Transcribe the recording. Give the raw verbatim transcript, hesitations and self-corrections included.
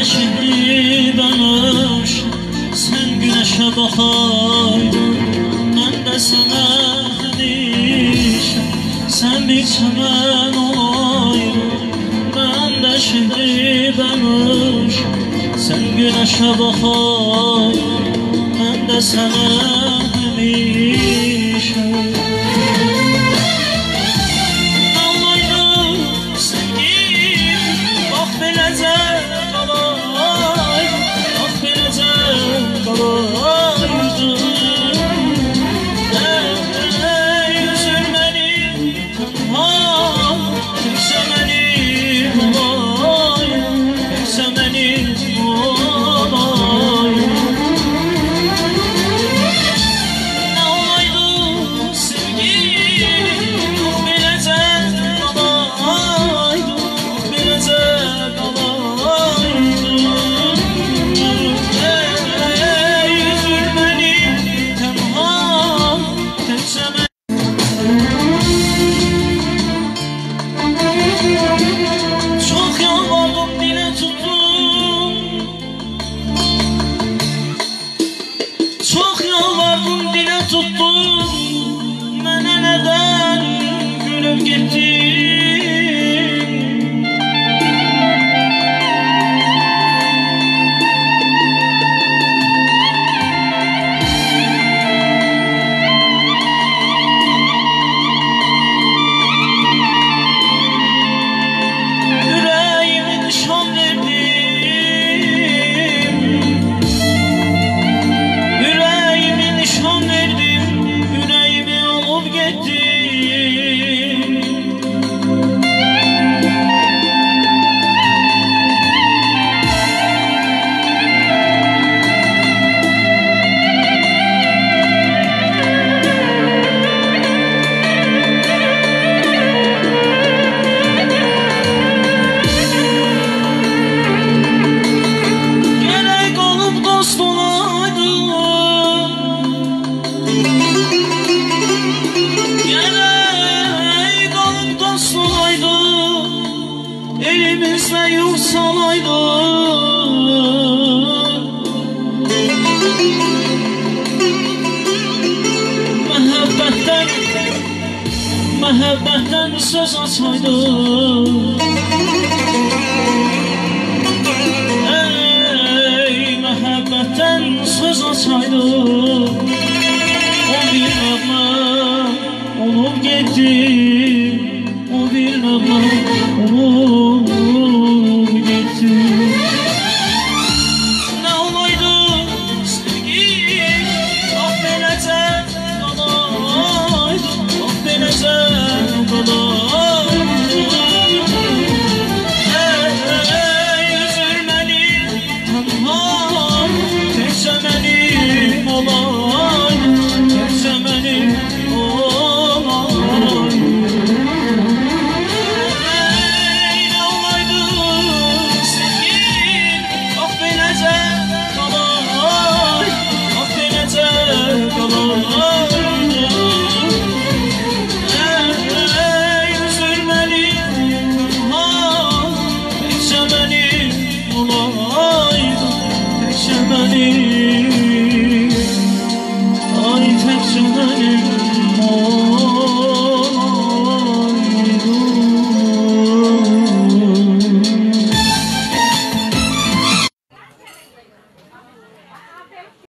de şehri danış, sen güneşe bakaydın, ben de sana hemişem. Sen bir çemen olaydın, ben de şehri danış, sen güneşe bakaydın, ben de sana hemişem. Çok yalvardım, dile tuttum, mənə nədən gülüb getdin? Ürəyimi nişan verdim, nişan verdim, yüreğimi alıp gittin. Gerek olup dost olaydın, gerek olup dost olaydın, elimizde yurt salaydın. Məhəbbətten, məhəbbətten söz açaydın. Ey məhəbbətten söz açaydın, o bir nəğmə olup gitti, o bir nəğmə olup gitti. Ne olaydı sevgim, ah beləcə qalaydı, ah beləcə qalaydı. Ey üzülməli tənha, təkcə mənim olaydı, təkcə mənim olaydı. Ey nə olaydı sevgim, ah beləcə qalaydı, ah beləcə qalaydı. Ey üzülməli tənha, təkcə mənim olaydı, təkcə mənim